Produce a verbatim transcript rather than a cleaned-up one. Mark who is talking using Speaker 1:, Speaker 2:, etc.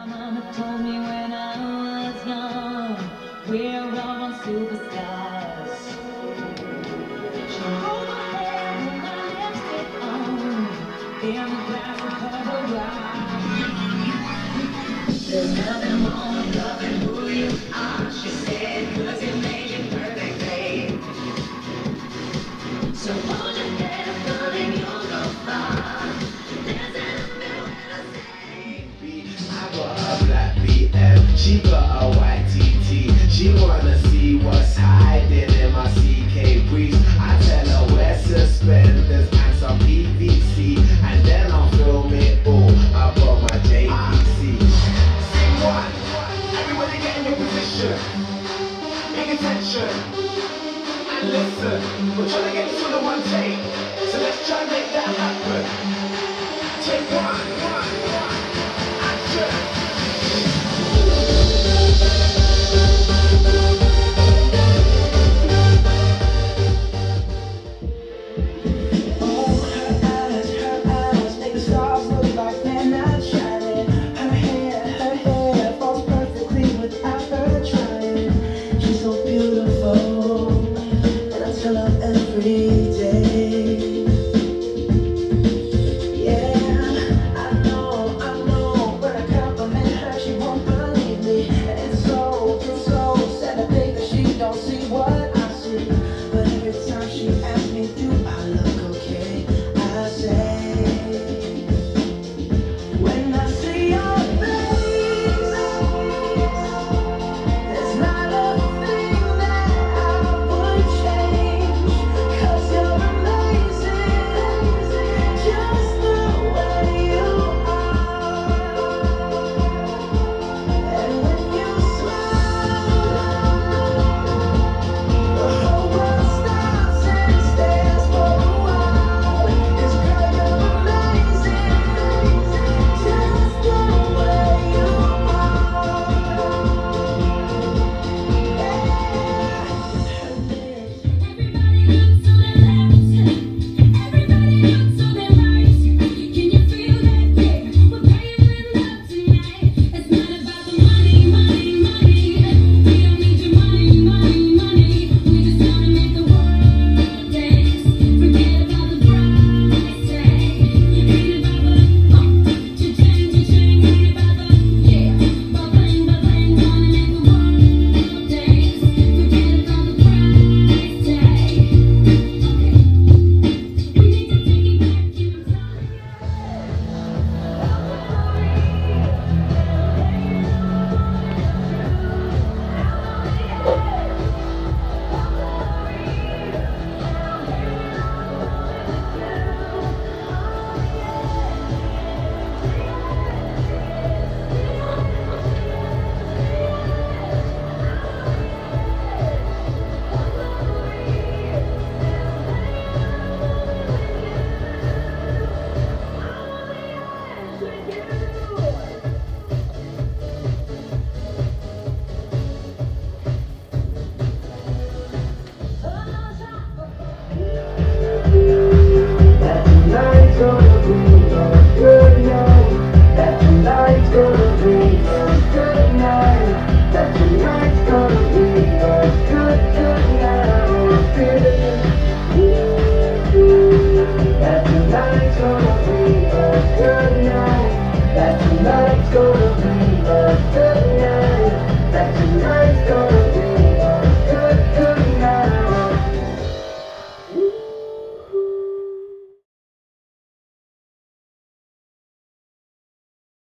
Speaker 1: Mama told me when I was young, we're all on superstars. She rolled my hair with my lipstick on, in the glass of her eyes. There's nothing wrong with loving who you are, she said, 'cause you make it perfect, babe. So hold your head up, darling, you'll go far. There's an
Speaker 2: I got a black B M, she got a white T T. She wanna see what's hiding in my C K briefs. I tell her wear suspenders and some P V C, and then I'll film it all up on my J P C. Sing one, everybody get in your position. Pay attention and listen. We're trying to get this on the one take, so let's try and make that happen. Take one, one.